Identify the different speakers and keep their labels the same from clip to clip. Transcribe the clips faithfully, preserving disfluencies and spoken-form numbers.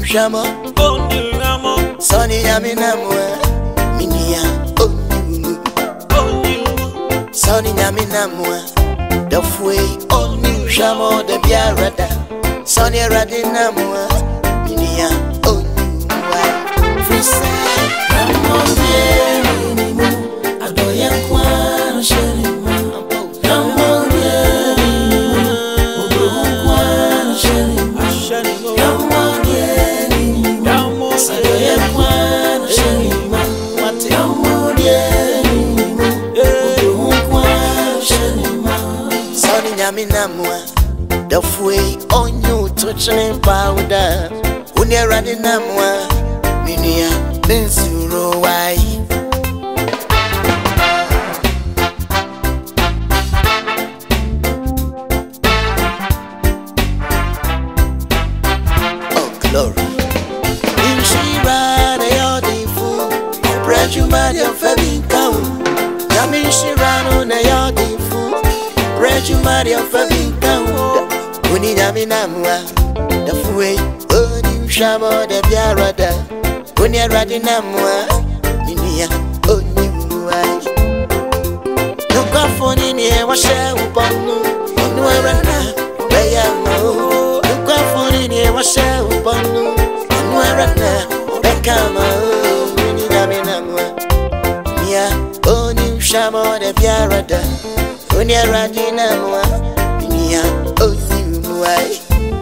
Speaker 1: shamo,
Speaker 2: Oni Ramo,
Speaker 1: Sonny Yaminamwa, Minia, Oni,
Speaker 2: Oni,
Speaker 1: Sonny Yaminamwa, the way, Oni shamo, the Biarada, Sonny Radinamwa, Minia, Oni, free side, Adoya Kwan, Shelima, Minamwa, the way on you touching powder. When you're running Namwa, Minia, Bensuro, why? Oh, glory. In Shira, they are the fool. Bread you might have fabi count. Yamin Shirano, they are the fool. Bread you might have fabi count. When you Yaminamwa, the way, oh, you shamo, the Biarada. When you're running Namwa, Minia, oh, you why? Look up for Ninia, what shall we bond? No, I ran now, they are no. Look up for Ninia, what shall we bond? No, I ran now, they come out. When you Yaminamwa, Mia, oh, you shamo, the Biarada. When you're running Namwa, Minia, oh, you why?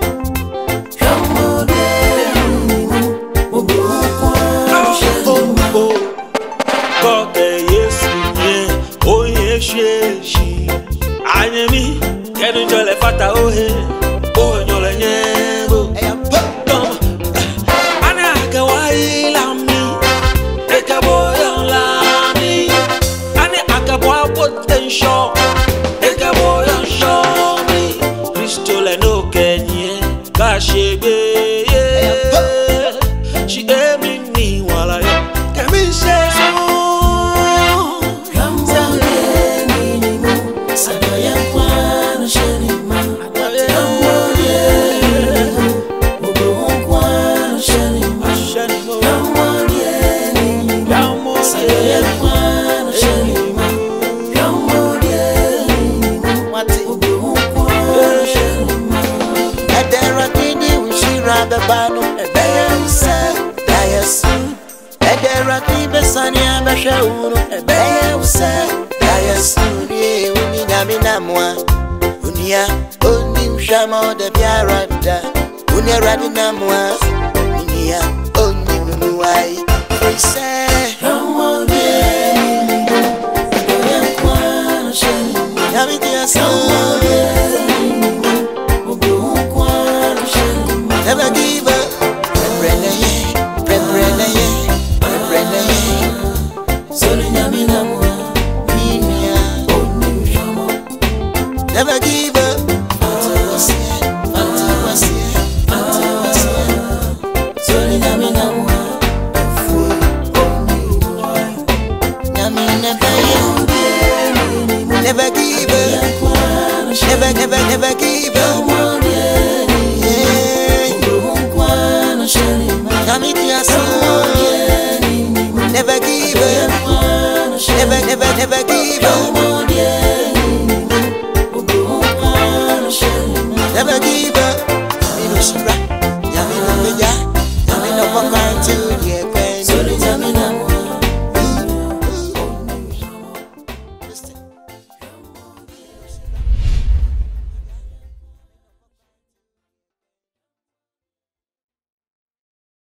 Speaker 2: Anyemi, kenu jole fata ohe, ohe nyole nyebo. Ana akawai lami, ekabo yon lami. Ani akabo potential, ekabo yon shomi. Kristo le no kenye, kashebe. She emi ni wala yo, kemi se. The bano, a bear said, Diasu, a derati besania bashaunu, a bear said, Diasu, Uninamwa, Unia, Unim Shamo, the Biarada, Unia Radinamwa, Unia, Unimuai, we say, never give up, Brenna, Brenna, Brenna, Solinyaminamwa, Minia, never give up, Solinyaminamwa, never give up, never, never, never give up. Never give up, never, never, never